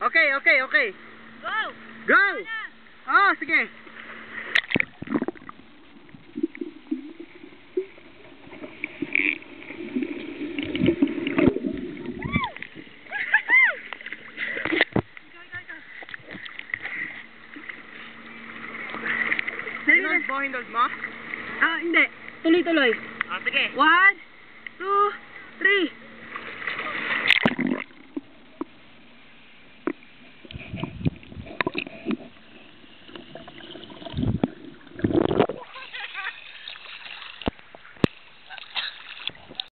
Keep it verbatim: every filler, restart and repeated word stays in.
Okay, okay, okay. Go! Go! Oh, sige. Hindol mo, hindol mo? Ah, hindi. Tuloy-tuloy. Ah, sige. One, two, three.